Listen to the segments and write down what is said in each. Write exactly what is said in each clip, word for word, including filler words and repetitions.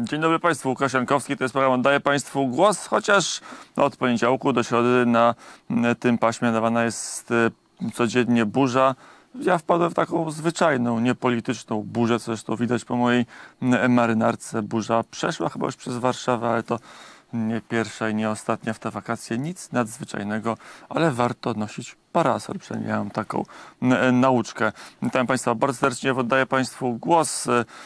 Dzień dobry Państwu, Łukasz Jankowski, to jest program Oddaję Państwu głos, chociaż od poniedziałku do środy na tym paśmie nadawana jest codziennie burza. Ja wpadłem w taką zwyczajną, niepolityczną burzę, co zresztą widać po mojej marynarce. Burza przeszła chyba już przez Warszawę, ale to nie pierwsza i nie ostatnia w te wakacje. Nic nadzwyczajnego, ale warto nosić parasol. Przynajmniej miałem taką nauczkę. Witam Państwa bardzo serdecznie, oddaję Państwu głos.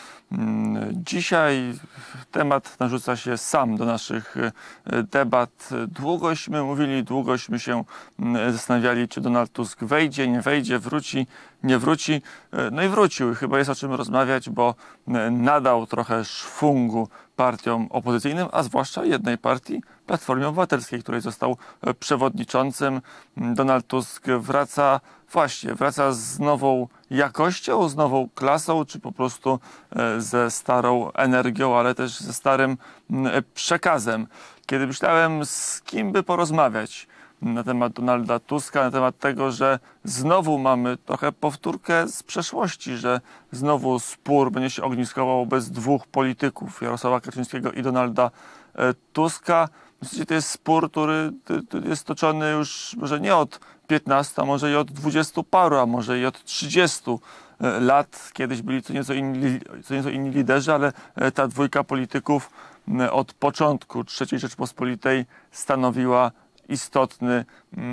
Dzisiaj temat narzuca się sam do naszych debat. Długośmy mówili, długośmy się zastanawiali, czy Donald Tusk wejdzie, nie wejdzie, wróci, nie wróci. No i wrócił. Chyba jest o czym rozmawiać, bo nadał trochę szwungu partiom opozycyjnym, a zwłaszcza jednej partii, Platformie Obywatelskiej, której został przewodniczącym. Donald Tusk wraca, właśnie, wraca z nową jakością, z nową klasą, czy po prostu ze starą energią, ale też ze starym przekazem. Kiedy myślałem, z kim by porozmawiać na temat Donalda Tuska, na temat tego, że znowu mamy trochę powtórkę z przeszłości, że znowu spór będzie się ogniskował bez dwóch polityków, Jarosława Kaczyńskiego i Donalda Tuska. W zasadzie to jest spór, który jest toczony już może nie od piętnastu, a może i od dwudziestu paru, a może i od trzydziestu lat. Kiedyś byli co nieco inni, co nieco inni liderzy, ale ta dwójka polityków od początku trzeciej Rzeczpospolitej stanowiła istotny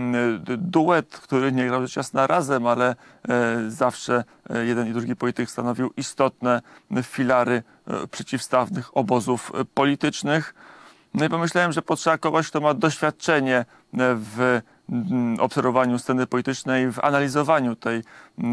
duet, który nie grał rzecz jasna razem, ale zawsze jeden i drugi polityk stanowił istotne filary przeciwstawnych obozów politycznych. No i pomyślałem, że potrzeba kogoś, kto ma doświadczenie w obserwowaniu sceny politycznej, w analizowaniu tej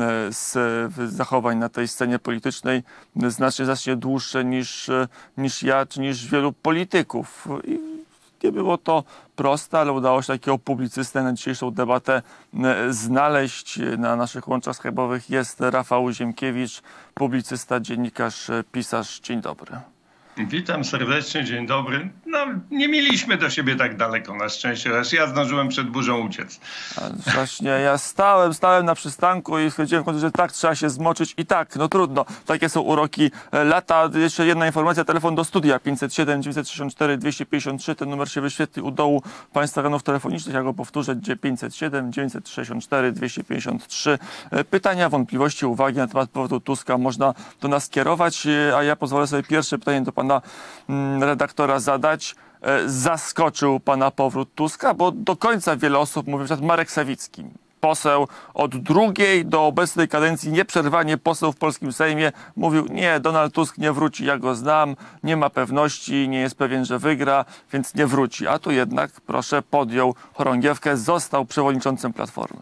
zachowań na tej scenie politycznej znacznie, znacznie dłuższe niż, niż ja, czy niż wielu polityków. I nie było to proste, ale udało się takiego publicystę na dzisiejszą debatę znaleźć. Na naszych łączach skype'owych jest Rafał Ziemkiewicz, publicysta, dziennikarz, pisarz. Dzień dobry. Witam serdecznie, dzień dobry. No, nie mieliśmy do siebie tak daleko, na szczęście, aż ja zdążyłem przed burzą uciec. A właśnie, ja stałem, stałem na przystanku i stwierdziłem w końcu, że tak, trzeba się zmoczyć i tak, no trudno. Takie są uroki lata. Jeszcze jedna informacja, telefon do studia pięćset siedem, dziewięćset sześćdziesiąt cztery, dwieście pięćdziesiąt trzy. Ten numer się wyświetli u dołu Państwa ranów telefonicznych. Ja go powtórzę, pięćset siedem, dziewięćset sześćdziesiąt cztery, dwieście pięćdziesiąt trzy. Pytania, wątpliwości, uwagi na temat powodu Tuska można do nas kierować, a ja pozwolę sobie pierwsze pytanie do Pana redaktora zadać. Zaskoczył Pana powrót Tuska, bo do końca wiele osób mówi, że Marek Sawicki, poseł od drugiej do obecnej kadencji, nieprzerwanie poseł w polskim Sejmie, mówił: nie, Donald Tusk nie wróci, ja go znam, nie ma pewności, nie jest pewien, że wygra, więc nie wróci. A tu jednak, proszę, podjął chorągiewkę, został przewodniczącym Platformy.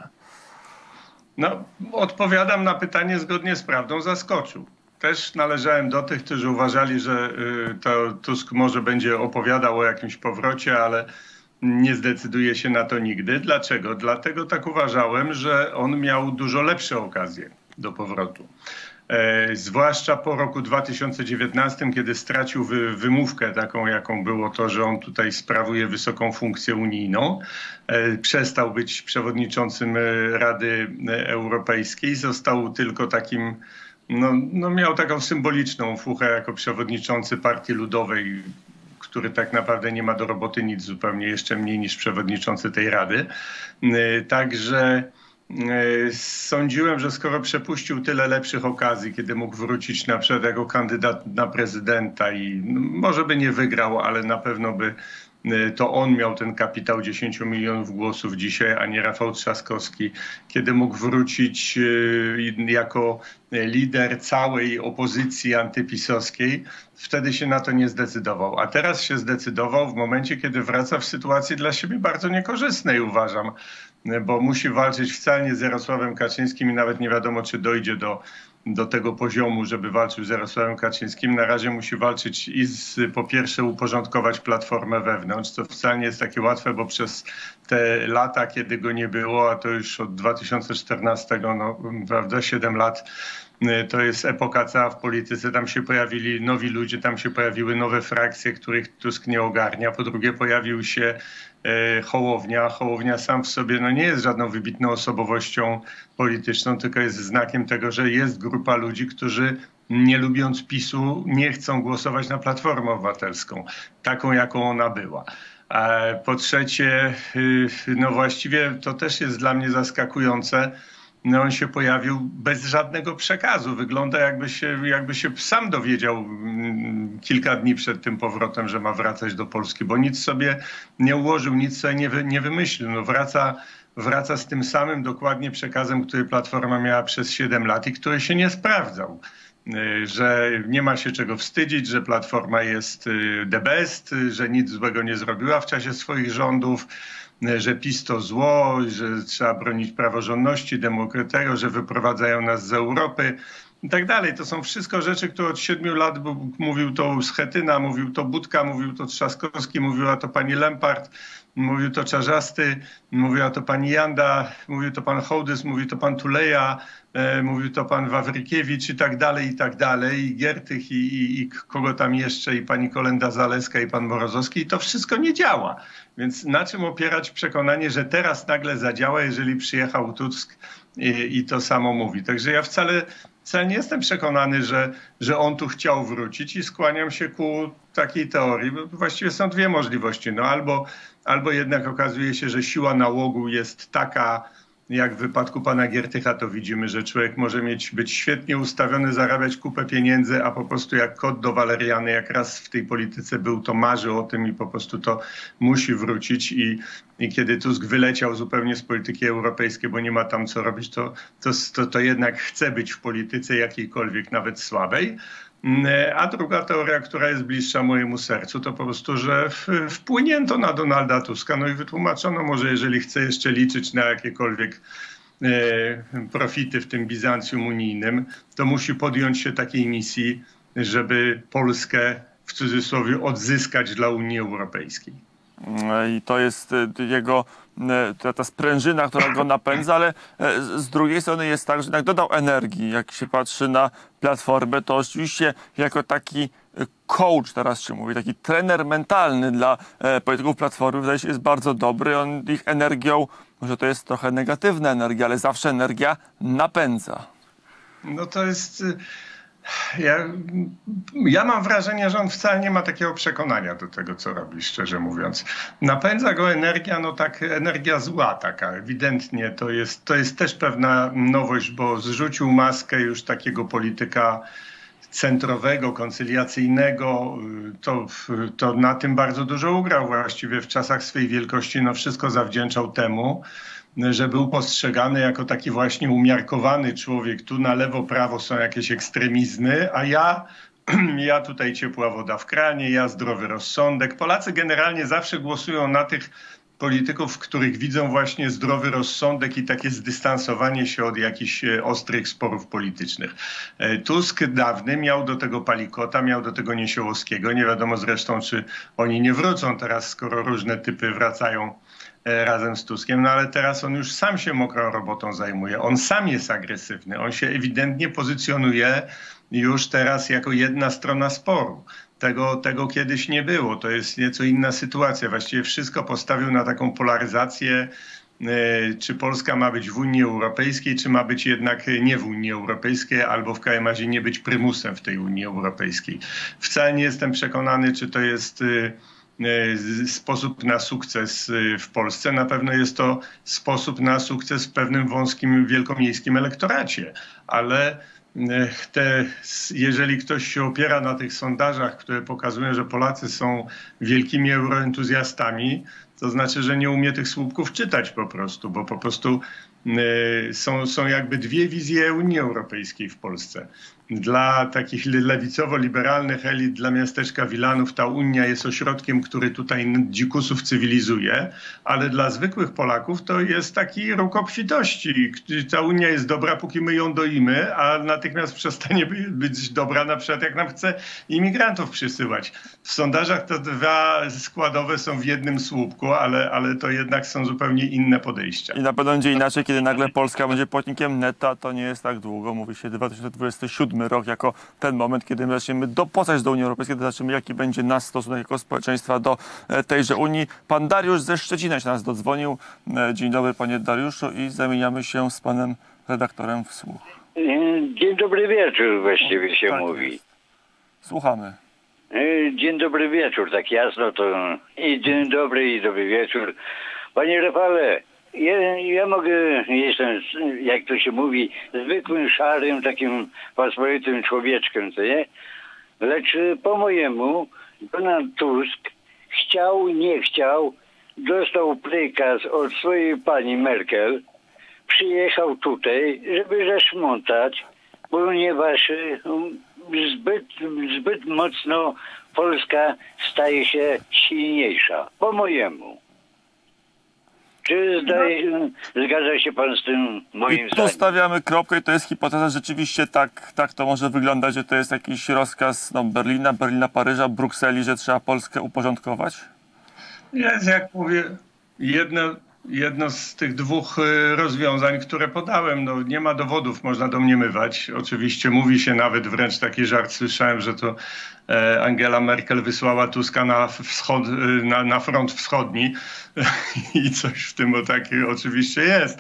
No, odpowiadam na pytanie zgodnie z prawdą, zaskoczył. Też należałem do tych, którzy uważali, że to Tusk może będzie opowiadał o jakimś powrocie, ale nie zdecyduje się na to nigdy. Dlaczego? Dlatego tak uważałem, że on miał dużo lepsze okazje do powrotu. E, zwłaszcza po roku dwa tysiące dziewiętnastym, kiedy stracił wy, wymówkę taką, jaką było to, że on tutaj sprawuje wysoką funkcję unijną. E, przestał być przewodniczącym Rady Europejskiej, został tylko takim No, no miał taką symboliczną fuchę jako przewodniczący Partii Ludowej, który tak naprawdę nie ma do roboty nic zupełnie, jeszcze mniej niż przewodniczący tej Rady. Także sądziłem, że skoro przepuścił tyle lepszych okazji, kiedy mógł wrócić na przykład jako kandydat na prezydenta i może by nie wygrał, ale na pewno by to on miał ten kapitał dziesięciu milionów głosów dzisiaj, a nie Rafał Trzaskowski, kiedy mógł wrócić jako lider całej opozycji antypisowskiej, wtedy się na to nie zdecydował. A teraz się zdecydował w momencie, kiedy wraca w sytuacji dla siebie bardzo niekorzystnej, uważam, bo musi walczyć wcale nie z Jarosławem Kaczyńskim i nawet nie wiadomo, czy dojdzie do do tego poziomu, żeby walczył z Jarosławem Kaczyńskim. Na razie musi walczyć i z, po pierwsze uporządkować Platformę wewnątrz, co wcale nie jest takie łatwe, bo przez te lata, kiedy go nie było, a to już od dwa tysiące czternastego, no prawda, siedem lat, to jest epoka cała w polityce. Tam się pojawili nowi ludzie, tam się pojawiły nowe frakcje, których Tusk nie ogarnia. Po drugie pojawił się Hołownia. Hołownia sam w sobie no nie jest żadną wybitną osobowością polityczną, tylko jest znakiem tego, że jest grupa ludzi, którzy nie lubiąc PiSu, nie chcą głosować na Platformę Obywatelską, taką jaką ona była. Po trzecie, no właściwie to też jest dla mnie zaskakujące, no on się pojawił bez żadnego przekazu. Wygląda jakby się, jakby się sam dowiedział kilka dni przed tym powrotem, że ma wracać do Polski, bo nic sobie nie ułożył, nic sobie nie, wy, nie wymyślił. No wraca, wraca z tym samym dokładnie przekazem, który Platforma miała przez siedem lat i który się nie sprawdzał. Że nie ma się czego wstydzić, że Platforma jest the best, że nic złego nie zrobiła w czasie swoich rządów, że PiS to zło, że trzeba bronić praworządności, demokratego, że wyprowadzają nas z Europy i tak dalej. To są wszystko rzeczy, które od siedmiu lat mówił to Schetyna, mówił to Budka, mówił to Trzaskowski, mówiła to pani Lempart, mówił to Czarzasty, mówiła to pani Janda, mówił to pan Hołdys, mówił to pan Tuleja, e, mówił to pan Wawrykiewicz i tak dalej, i tak dalej, i Giertych, i, i, i kogo tam jeszcze, i pani Kolenda-Zalewska, i pan Morozowski. I to wszystko nie działa. Więc na czym opierać przekonanie, że teraz nagle zadziała, jeżeli przyjechał Tusk i, i to samo mówi. Także ja wcale... Wcale nie jestem przekonany, że, że on tu chciał wrócić i skłaniam się ku takiej teorii. Właściwie są dwie możliwości. No albo, albo jednak okazuje się, że siła nałogu jest taka, jak w wypadku pana Giertycha to widzimy, że człowiek może mieć, być świetnie ustawiony, zarabiać kupę pieniędzy, a po prostu jak kot do waleriany, jak raz w tej polityce był, to marzy o tym i po prostu to musi wrócić. I, i kiedy Tusk wyleciał zupełnie z polityki europejskiej, bo nie ma tam co robić, to, to, to, to jednak chce być w polityce jakiejkolwiek, nawet słabej. A druga teoria, która jest bliższa mojemu sercu, to po prostu, że wpłynięto na Donalda Tuska, no i wytłumaczono może, jeżeli chce jeszcze liczyć na jakiekolwiek e, profity w tym Bizancjum unijnym, to musi podjąć się takiej misji, żeby Polskę w cudzysłowie odzyskać dla Unii Europejskiej. I to jest jego, ta, ta sprężyna, która go napędza, ale z drugiej strony jest tak, że jednak dodał energii. Jak się patrzy na Platformę, to oczywiście jako taki coach, teraz się mówi, taki trener mentalny dla polityków Platformy, wydaje się, jest bardzo dobry. On ich energią, może to jest trochę negatywna energia, ale zawsze energia napędza. No to jest... Ja, ja mam wrażenie, że on wcale nie ma takiego przekonania do tego, co robi, szczerze mówiąc. Napędza go energia, no tak, energia zła taka, ewidentnie. To jest, to jest też pewna nowość, bo zrzucił maskę już takiego polityka centrowego, koncyliacyjnego. To, to na tym bardzo dużo ugrał właściwie w czasach swej wielkości. No wszystko zawdzięczał temu, że był postrzegany jako taki właśnie umiarkowany człowiek. Tu na lewo, prawo są jakieś ekstremizmy, a ja, ja tutaj ciepła woda w kranie, ja zdrowy rozsądek. Polacy generalnie zawsze głosują na tych polityków, w których widzą właśnie zdrowy rozsądek i takie zdystansowanie się od jakichś ostrych sporów politycznych. Tusk dawny miał do tego Palikota, miał do tego Niesiołowskiego. Nie wiadomo zresztą, czy oni nie wrócą teraz, skoro różne typy wracają razem z Tuskiem, no ale teraz on już sam się mokrą robotą zajmuje. On sam jest agresywny. On się ewidentnie pozycjonuje już teraz jako jedna strona sporu. Tego, tego kiedyś nie było. To jest nieco inna sytuacja. Właściwie wszystko postawił na taką polaryzację, czy Polska ma być w Unii Europejskiej, czy ma być jednak nie w Unii Europejskiej, albo w każdym razie nie być prymusem w tej Unii Europejskiej. Wcale nie jestem przekonany, czy to jest sposób na sukces w Polsce. Na pewno jest to sposób na sukces w pewnym wąskim, wielkomiejskim elektoracie, ale te, jeżeli ktoś się opiera na tych sondażach, które pokazują, że Polacy są wielkimi euroentuzjastami, to znaczy, że nie umie tych słupków czytać po prostu, bo po prostu są, są jakby dwie wizje Unii Europejskiej w Polsce. Dla takich lewicowo-liberalnych elit, dla miasteczka Wilanów ta Unia jest ośrodkiem, który tutaj dzikusów cywilizuje, ale dla zwykłych Polaków to jest taki róg obfitości. Ta Unia jest dobra, póki my ją doimy, a natychmiast przestanie być dobra, na przykład jak nam chce imigrantów przysyłać. W sondażach te dwa składowe są w jednym słupku, ale, ale to jednak są zupełnie inne podejścia. I na pewno będzie inaczej, kiedy nagle Polska będzie płatnikiem neta, to nie jest tak długo. Mówi się dwa tysiące dwudziesty siódmy rok jako ten moment, kiedy my zaczniemy dopłacać do Unii Europejskiej, kiedy zobaczymy, jaki będzie nasz stosunek jako społeczeństwa do tejże Unii. Pan Dariusz ze Szczecina się nas dodzwonił. Dzień dobry, panie Dariuszu, i zamieniamy się z panem redaktorem w słuch. Dzień dobry wieczór właściwie się Tak mówi. jest. Słuchamy. Dzień dobry wieczór, tak jasno to i dzień dobry i dobry wieczór. Panie Rafale, ja, ja mogę, jestem, jak to się mówi, zwykłym, szarym, takim pospolitym człowieczkiem, co nie? Lecz po mojemu Donald Tusk chciał, nie chciał, dostał prykaz od swojej pani Merkel, przyjechał tutaj, żeby zaszmontać, ponieważ zbyt, zbyt mocno Polska staje się silniejsza. Po mojemu. Czy zdaje, zgadza się pan z tym moim I tu zdaniem? stawiamy kropkę i to jest hipoteza. Rzeczywiście tak, tak to może wyglądać, że to jest jakiś rozkaz no, Berlina, Berlina, Paryża, Brukseli, że trzeba Polskę uporządkować? Jest, jak mówię, jedno, jedno z tych dwóch rozwiązań, które podałem. No, nie ma dowodów, można domniemywać. Oczywiście mówi się nawet, wręcz taki żart słyszałem, że to Angela Merkel wysłała Tuska na, wschod, na, na front wschodni i coś w tym o takie oczywiście jest.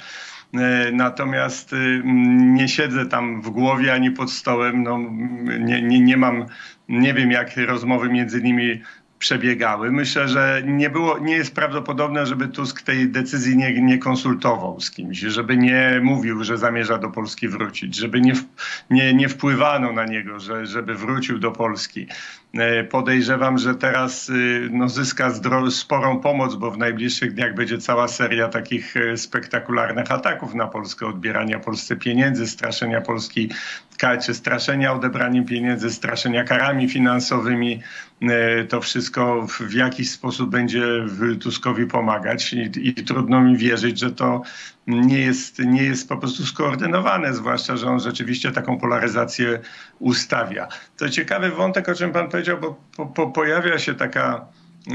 Natomiast nie siedzę tam w głowie ani pod stołem. No, nie, nie, nie mam, nie wiem, jak rozmowy między nimi przebiegały. Myślę, że nie było, nie jest prawdopodobne, żeby Tusk tej decyzji nie, nie konsultował z kimś, żeby nie mówił, że zamierza do Polski wrócić, żeby nie, nie, nie wpływano na niego, że, żeby wrócił do Polski. Podejrzewam, że teraz no, zyska sporą pomoc, bo w najbliższych dniach będzie cała seria takich spektakularnych ataków na Polskę, odbierania Polsce pieniędzy, straszenia Polski, czy straszenia odebraniem pieniędzy, straszenia karami finansowymi. To wszystko w jakiś sposób będzie Tuskowi pomagać i, i trudno mi wierzyć, że to nie jest, nie jest po prostu skoordynowane, zwłaszcza, że on rzeczywiście taką polaryzację ustawia. To ciekawy wątek, o czym pan powiedział, bo po, po, pojawia się taka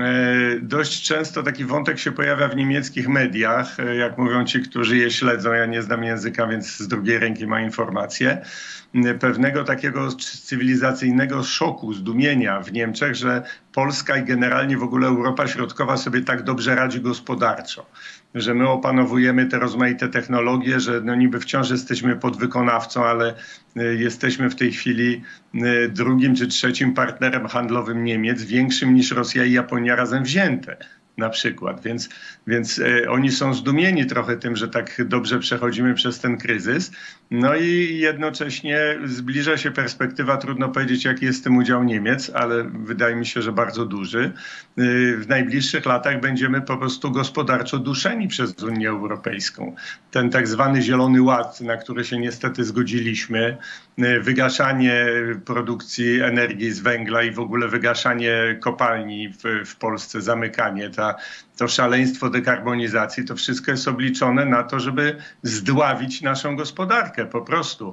dość często taki wątek się pojawia w niemieckich mediach, jak mówią ci, którzy je śledzą. Ja nie znam języka, więc z drugiej ręki mam informacje. Pewnego takiego cywilizacyjnego szoku, zdumienia w Niemczech, że Polska i generalnie w ogóle Europa Środkowa sobie tak dobrze radzi gospodarczo. Że my opanowujemy te rozmaite technologie, że no niby wciąż jesteśmy podwykonawcą, ale jesteśmy w tej chwili drugim czy trzecim partnerem handlowym Niemiec, większym niż Rosja i Japonia razem wzięte. Na przykład. Więc, więc e, oni są zdumieni trochę tym, że tak dobrze przechodzimy przez ten kryzys. No i jednocześnie zbliża się perspektywa, trudno powiedzieć, jaki jest w tym udział Niemiec, ale wydaje mi się, że bardzo duży. E, w najbliższych latach będziemy po prostu gospodarczo duszeni przez Unię Europejską. Ten tak zwany Zielony Ład, na który się niestety zgodziliśmy, e, wygaszanie produkcji energii z węgla i w ogóle wygaszanie kopalni w, w Polsce, zamykanie, ta to szaleństwo dekarbonizacji, to wszystko jest obliczone na to, żeby zdławić naszą gospodarkę po prostu.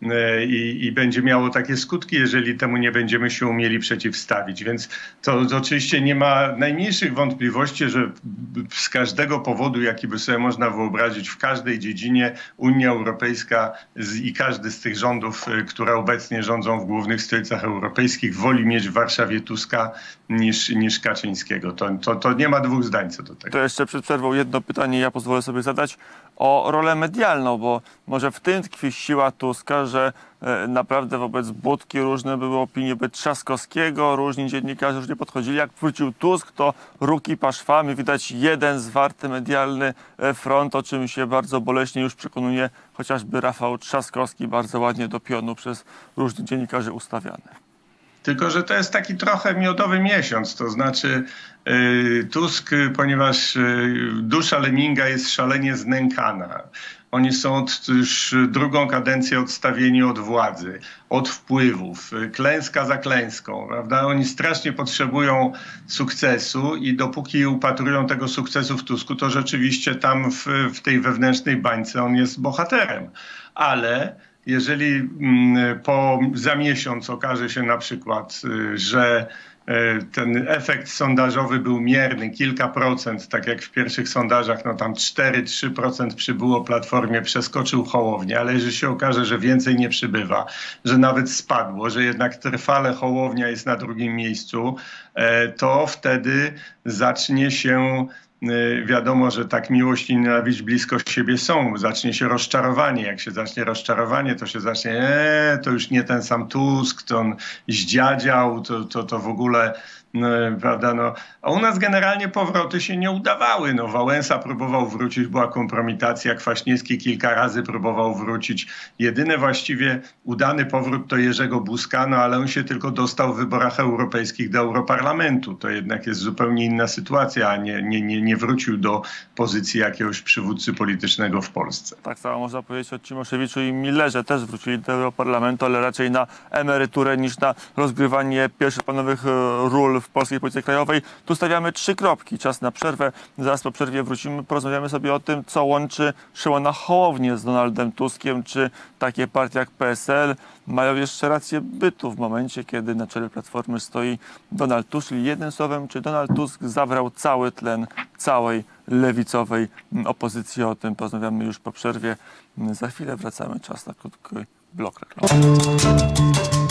I, i będzie miało takie skutki, jeżeli temu nie będziemy się umieli przeciwstawić. Więc to, to oczywiście nie ma najmniejszych wątpliwości, że z każdego powodu, jaki by sobie można wyobrazić, w każdej dziedzinie Unia Europejska z, i każdy z tych rządów, które obecnie rządzą w głównych stolicach europejskich, woli mieć w Warszawie Tuska niż, niż Kaczyńskiego. To, to, to nie ma dwóch zdań co do tego. To jeszcze przed przerwą jedno pytanie ja pozwolę sobie zadać o rolę medialną, bo może w tym tkwi siła Tuska, że e, naprawdę wobec Budki różne były opinie Trzaskowskiego, różni dziennikarze różnie podchodzili. Jak wrócił Tusk, to ruki paszwami, widać jeden zwarty medialny front, o czym się bardzo boleśnie już przekonuje chociażby Rafał Trzaskowski, bardzo ładnie do pionu przez różnych dziennikarzy ustawiany. Tylko że to jest taki trochę miodowy miesiąc, to znaczy yy, Tusk, ponieważ yy, dusza Leninga jest szalenie znękana. Oni są od, już drugą kadencję odstawieni od władzy, od wpływów, klęska za klęską, prawda? Oni strasznie potrzebują sukcesu i dopóki upatrują tego sukcesu w Tusku, to rzeczywiście tam w, w tej wewnętrznej bańce on jest bohaterem. Ale jeżeli po, za miesiąc okaże się na przykład, że ten efekt sondażowy był mierny, kilka procent, tak jak w pierwszych sondażach, no tam cztery trzy procent przybyło Platformie, przeskoczył Hołownię, ale jeżeli się okaże, że więcej nie przybywa, że nawet spadło, że jednak trwale Hołownia jest na drugim miejscu, to wtedy zacznie się wiadomo, że tak miłość i nienawiść blisko siebie są. Zacznie się rozczarowanie. Jak się zacznie rozczarowanie, to się zacznie, ee, to już nie ten sam Tusk, to on zdziadział, to, to, to w ogóle... No, prawda, no. A u nas generalnie powroty się nie udawały. No, Wałęsa próbował wrócić, była kompromitacja, Kwaśniewski kilka razy próbował wrócić. Jedyny właściwie udany powrót to Jerzego Buzka, no ale on się tylko dostał w wyborach europejskich do Europarlamentu. To jednak jest zupełnie inna sytuacja, a nie, nie, nie, nie wrócił do pozycji jakiegoś przywódcy politycznego w Polsce. Tak samo można powiedzieć o Cimoszewiczu i Millerze. Też wrócili do Europarlamentu, ale raczej na emeryturę niż na rozgrywanie pierwszoplanowych ról w polskiej polityce krajowej. Tu stawiamy trzy kropki. Czas na przerwę. Zaraz po przerwie wrócimy. Porozmawiamy sobie o tym, co łączy Szymona Hołownię z Donaldem Tuskiem. Czy takie partie jak P S L mają jeszcze rację bytu w momencie, kiedy na czele Platformy stoi Donald Tusk. Czyli jednym słowem, czy Donald Tusk zabrał cały tlen całej lewicowej opozycji. O tym porozmawiamy już po przerwie. Za chwilę wracamy. Czas na krótki blok reklamowy.